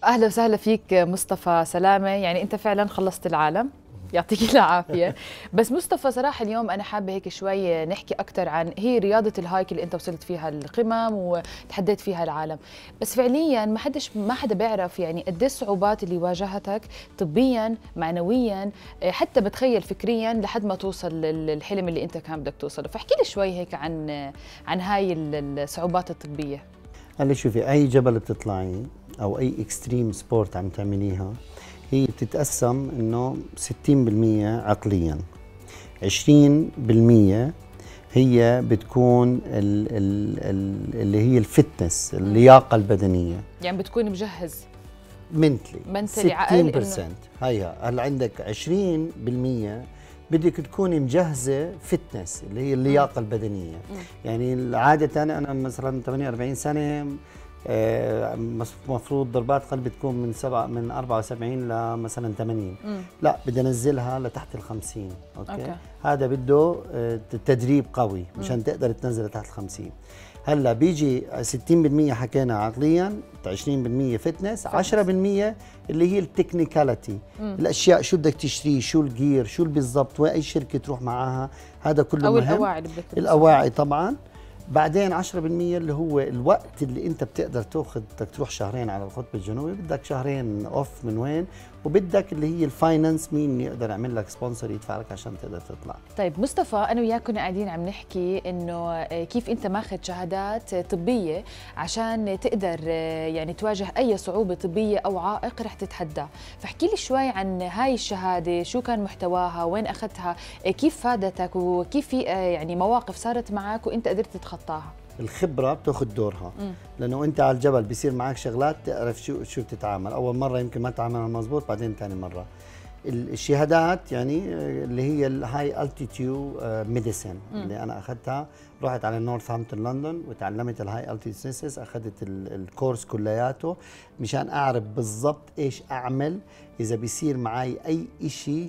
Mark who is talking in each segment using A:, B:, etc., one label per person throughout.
A: اهلا وسهلا فيك مصطفى سلامه، يعني انت فعلا خلصت العالم، يعطيك العافيه. بس مصطفى صراحه اليوم انا حابه هيك شوي نحكي اكثر عن هي رياضه الهايك اللي انت وصلت فيها القمم وتحديت فيها العالم. بس فعليا ما حدا بيعرف يعني قد ايه الصعوبات اللي واجهتك طبيا معنويا، حتى بتخيل فكريا لحد ما توصل للحلم اللي انت كان بدك توصله. فاحكي لي شوي هيك عن هاي الصعوبات الطبيه.
B: قال شوفي، اي جبل بتطلعيه او اي اكستريم سبورت عم تعمليها هي بتتقسم انه 60% عقليا، 20% هي بتكون اللي هي الفتنس، اللياقه البدنيه،
A: يعني بتكون مجهز
B: منتلي
A: عقل
B: 60%. هيا هلا عندك 20% بدك تكوني مجهزه فتنس اللي هي اللياقه البدنيه. يعني عاده انا مثلا 48 سنه، مفروض ضربات قلبي تكون من 74 لمثلا 80. لا بدي انزلها لتحت ال 50. أوكي. هذا بده تدريب قوي مشان تقدر تنزل لتحت ال 50. هلا بيجي 60% حكينا عقليا، 20% فتنس، 10% اللي هي التكنيكاليتي، الاشياء شو بدك تشتري، شو الجير، شو بالضبط، واي شركه تروح معاها، هذا كله
A: او
B: مهم.
A: الاواعي اللي بدك
B: الاواعي طبعا. بعدين 10% اللي هو الوقت اللي انت بتقدر تاخذ، بدك تروح شهرين على القطب الجنوبي، بدك شهرين اوف من وين، وبدك اللي هي الفاينانس، مين يقدر يعمل لك سبونسر يدفع لك عشان تقدر تطلع.
A: طيب مصطفى، انا وياك كنا قاعدين عم نحكي انه كيف انت ماخذ شهادات طبيه عشان تقدر يعني تواجه اي صعوبه طبيه او عائق رح تتحداه. فاحكي لي شوي عن هاي الشهاده، شو كان محتواها، وين اخذتها، كيف فادتك، وكيف في يعني مواقف صارت معك وانت قدرت تتخطاها.
B: الخبره بتاخذ دورها، لانه انت على الجبل بيصير معك شغلات تعرف شو بتتعامل. اول مره يمكن ما تتعامل مزبوط، بعدين ثاني مره. الشهادات يعني اللي هي الهاي التيتيود ميديسن اللي انا اخذتها، رحت على نورثامبتون لندن وتعلمت الهاي التيتيود، اخذت الكورس كلياته مشان اعرف بالضبط ايش اعمل اذا بيصير معي اي شيء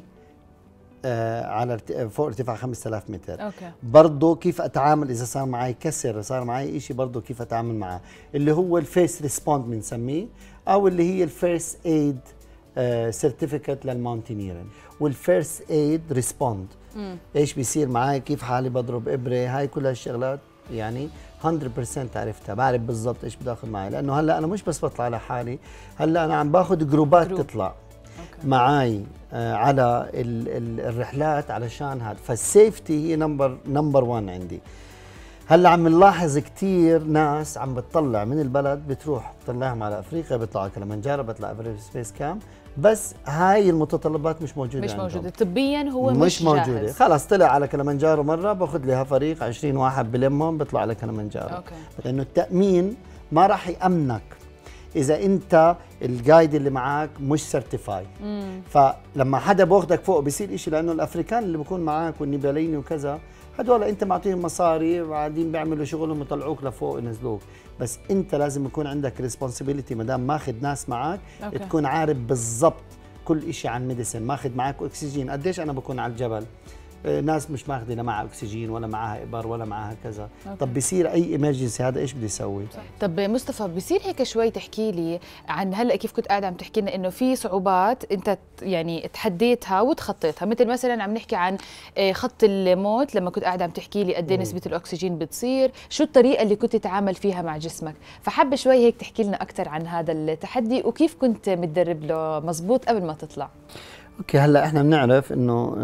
B: على فوق ارتفاع 5000 متر.
A: أوكي.
B: برضه كيف اتعامل اذا صار معي كسر، صار معي شيء، برضه كيف اتعامل معه، اللي هو الفيرست ريسبوند بنسميه، او اللي هي الفيرست ايد سيرتيفيكت للماونتينيرنج، والفيرست ايد ريسبوند، ايش بيصير معي، كيف حالي بضرب ابره، هاي كل هالشغلات يعني 100% عرفتها، بعرف بالضبط ايش بدي اخذ معي. لانه هلا انا مش بس بطلع لحالي، هلا انا عم باخذ جروبات تطلع معي على الرحلات علشان هذا. فالسيفتي هي نمبر 1 عندي. هلا عم نلاحظ كثير ناس عم بتطلع من البلد، بتروح بتطلعهم على افريقيا، بيطلعوا على كلمنجارو، بيطلع ايفرست بيس كامب، بس هاي المتطلبات مش موجوده عندهم.
A: موجوده طبيا، هو
B: مش موجوده
A: جاهز.
B: خلص طلع على كلمنجارو مره، باخذ لها فريق 20 واحد بلمهم بيطلع على كلمنجارو. لانه التامين ما راح يامنك اذا انت الجايد اللي معك مش سيرتيفاي. فلما حدا باخذك فوق بيصير شيء، لانه الافريكان اللي بكون معك والنيباليين وكذا هدول انت معطيهم مصاري وقاعدين بيعملوا شغلهم ويطلعوك لفوق ينزلوك، بس انت لازم يكون عندك ريسبونسبيلتي ما دام ماخذ ناس معك. تكون عارف بالضبط كل شيء عن ميديسن، ماخذ معك اكسجين. قديش انا بكون على الجبل ناس مش ماخذه لا معها اكسجين ولا معها ابر ولا معها كذا. طب بيصير اي ايمرجنسي، هذا ايش بده يسوي؟
A: طب مصطفى، بصير هيك شوي تحكي لي عن هلا كيف كنت قاعد عم تحكي لنا انه في صعوبات انت يعني تحديتها وتخطيتها، مثل مثلا عم نحكي عن خط الموت، لما كنت قاعد عم تحكي لي قد ايه نسبه الاكسجين بتصير، شو الطريقه اللي كنت تتعامل فيها مع جسمك. فحب شوي هيك تحكي لنا اكثر عن هذا التحدي وكيف كنت متدرب له مزبوط قبل ما تطلع.
B: اوكي. هلا احنا بنعرف انه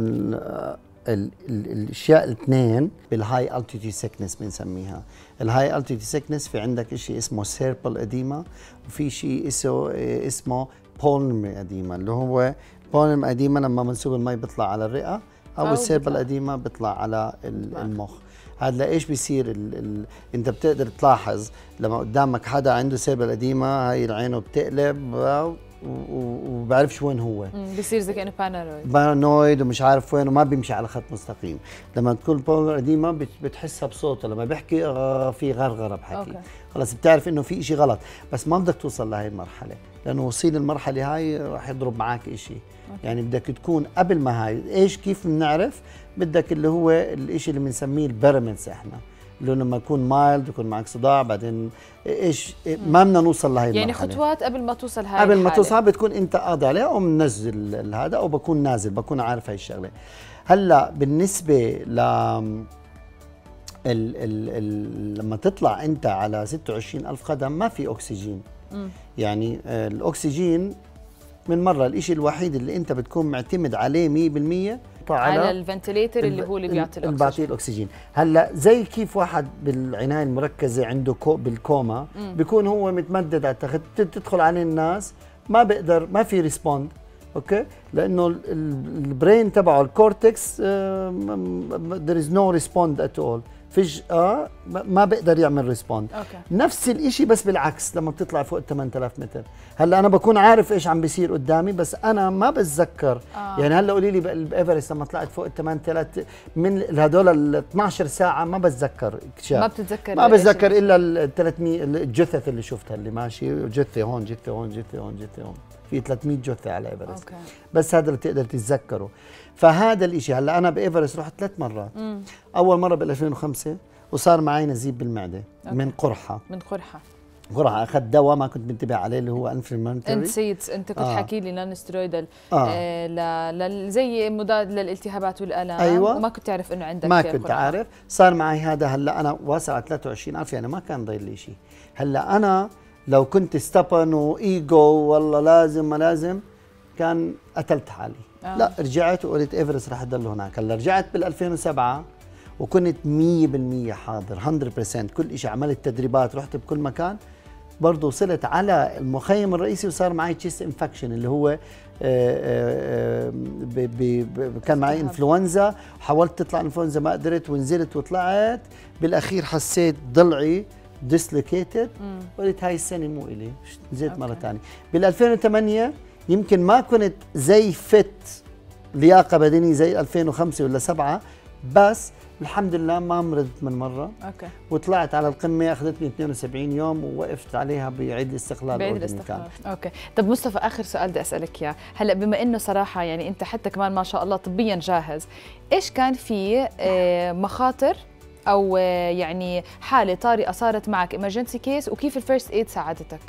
B: الاشياء الاثنين بالهاي التيتيود سيكنس بنسميها. الهاي التيتيود سيكنس في عندك شيء اسمه سيربل اديما، وفي شيء اسمه بولمري اديما، اللي هو بولمري اديما لما منسوب المي بيطلع على الرئه، او السيربل اديما بيطلع على المخ. هذا لايش بيصير؟ انت بتقدر تلاحظ لما قدامك حدا عنده سيربل اديما، هاي عينه بتقلب وبعرفش وين هو،
A: بصير زي كانه
B: بارانويد ومش عارف وين، وما بيمشي على خط مستقيم. لما تكون بولر قديمه بتحسها بصوته، لما بيحكي في غرغره بحكي. خلص بتعرف انه في شيء غلط، بس ما بدك توصل لهي المرحله، لانه وصيل المرحله هاي راح يضرب معك شيء. يعني بدك تكون قبل ما هاي كيف بنعرف؟ بدك اللي هو الشيء اللي بنسميه البيراميدز احنا، لما يكون مايلد يكون معك صداع بعدين ايش ما بدنا نوصل لهي
A: يعني
B: المرحله.
A: خطوات قبل ما توصل هاي
B: قبل ما
A: الحالة.
B: توصل بتكون انت قاضي عليها او منزل هذا او بكون نازل بكون عارف هاي الشغله. هلا بالنسبه ل لما تطلع انت على 26,000 قدم ما في اكسجين. يعني الاكسجين من مره الشيء الوحيد اللي انت بتكون معتمد عليه 100%
A: على الفنتليتر اللي هو اللي بيعطي
B: اللي بيعطيه الاكسجين. هلا زي كيف واحد بالعنايه المركزه عنده بالكوما بيكون هو متمدد على التخت، تدخل عليه الناس ما بيقدر ما في ريسبوند، اوكي، لانه البرين تبعه الكورتكس there is no respond at all، فجأة ما بيقدر يعمل ريسبوند. نفس الشيء بس بالعكس لما بتطلع فوق 8000 متر. هلا انا بكون عارف ايش عم بيصير قدامي بس انا ما بتذكر. يعني هلا قولي لي بايفرست لما طلعت فوق 8000 من هدول ال 12 ساعه ما بتذكر
A: ما بتتذكر
B: ما بتذكر الا ال 300 الجثث اللي شفتها اللي ماشي جثه هون جثه هون جثه هون جثه هون، في 300 جثه على ايفرست. بس هذا اللي تقدر تتذكره. فهذا الشيء هلا انا بايفرست رحت 3 مرات. اول مره بال 2005 وصار معي نزيف بالمعده من قرحه. قرحه اخذت دواء ما كنت منتبه عليه اللي هو انفلاماتوري.
A: انت كنت حكي لي نون ستيرويدال زي مضاد للالتهابات والالام.
B: أيوة.
A: وما كنت تعرف انه عندك
B: ما كنت عارف. صار معي هذا هلا انا واصل على 23,000 يعني ما كان ضايل لي شيء. هلا انا لو كنت ستبن وايجو والله لازم ما لازم كان قتلت حالي. لا رجعت وقلت ايفرست رح اضل هناك. هلا رجعت بال 2007 وكنت 100% حاضر 100% كل شيء، عملت تدريبات رحت بكل مكان. برضه وصلت على المخيم الرئيسي وصار معي تشيست انفكشن اللي هو كان معي انفلونزا، حاولت تطلع انفلونزا ما قدرت ونزلت وطلعت. بالاخير حسيت ضلعي ديسلوكيتد قلت هاي السنه مو الي، نزلت مره ثانيه. بال 2008 يمكن ما كنت زي فت لياقه بدني زي 2005 ولا 7 بس الحمد لله ما مرضت من مره. وطلعت على القمه اخذتني 72 يوم ووقفت عليها بعيد الاستقلال.
A: بعيد الاستقلال. اوكي، طب مصطفى اخر سؤال بدي اسالك اياه، هلا بما انه صراحه يعني انت حتى كمان ما شاء الله طبيا جاهز، ايش كان في مخاطر او يعني حاله طارئه صارت معك emergency كيس وكيف الفيرست ايد ساعدتك؟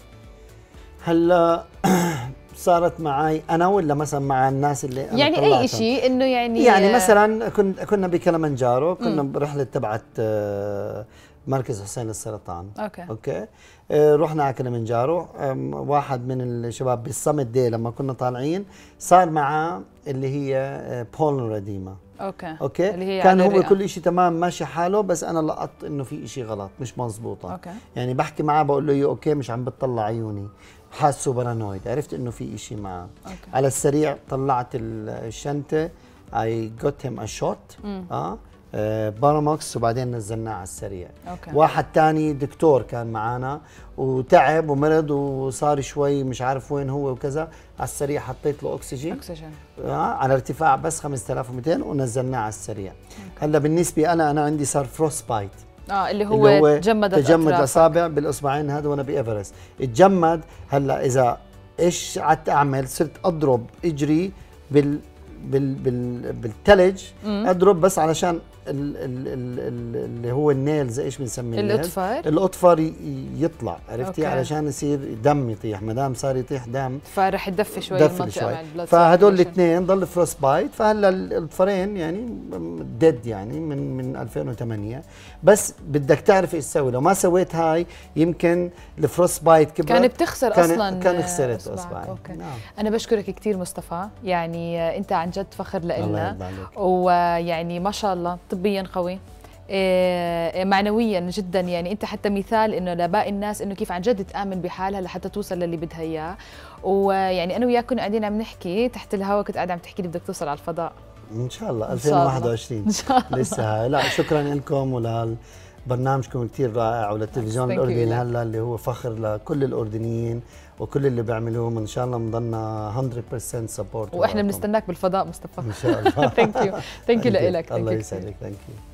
B: هلا صارت معي انا ولا مثلا مع الناس اللي أنا
A: يعني اي شيء انه
B: يعني مثلا كنا بكلمنجارو كنا برحله تبعت مركز حسين للسرطان. اوكي رحنا على كلمنجارو. واحد من الشباب بالصمت دي لما كنا طالعين صار معه اللي هي بولنراديما. اوكي اللي هي كان هو كل شيء تمام ماشي حاله بس انا لقطت انه في شيء غلط مش مزبوطه. يعني بحكي معه بقول له اوكي مش عم بتطلع عيوني، حاسه بارانويد، عرفت انه في شيء معه. على السريع طلعت الشنطه اي جوت هيم ا شوت باراموكس وبعدين نزلناه على السريع. واحد ثاني دكتور كان معنا وتعب ومرض وصار شوي مش عارف وين هو وكذا، على السريع حطيت له اكسجين على ارتفاع بس 5200 ونزلناه على السريع. هلا بالنسبه انا عندي صار فروست بايت
A: اللي هو
B: تجمد الاصابع بالاصبعين هذا وانا بايفرست اتجمد. هلا اذا ايش قعدت اعمل صرت اضرب اجري بالثلج اضرب بس علشان اللي هو النيلز ايش بنسميه الاطفر يطلع، عرفتي؟ علشان يصير دم يطيح، ما دام صار يطيح دم
A: فرح يدفي شوي المنطقه.
B: فهدول الاثنين ضل فروست بايت. فهلا الاطفرين يعني ديد يعني من 2008 بس بدك تعرف ايش تسوي. لو ما سويت هاي يمكن الفروست بايت كبرت
A: كان بتخسر اصلا
B: كان خسرت اصبعي.
A: انا بشكرك كثير مصطفى، يعني انت عن جد فخر لنا ويعني ما شاء الله طبيا قوي معنويا جدا. يعني انت حتى مثال انه لباقي الناس انه كيف عن جد تآمن بحالها لحتى توصل للي بدها اياه. ويعني انا وياك كنا قاعدين عم نحكي تحت الهواء كنت قاعده عم تحكي لي بدك توصل على الفضاء
B: ان شاء الله 2021 ان شاء الله. لسه لا شكرا لكم ولبرنامجكم كثير رائع وللتلفزيون الاردني هلا اللي هو فخر لكل الاردنيين وكل اللي بيعملوه. ان شاء الله بنضلنا 100% سبورت
A: واحنا بنستناك بالفضاء مصطفى
B: ان شاء الله.
A: ثانك يو لك.
B: الله يسعدك. ثانك يو.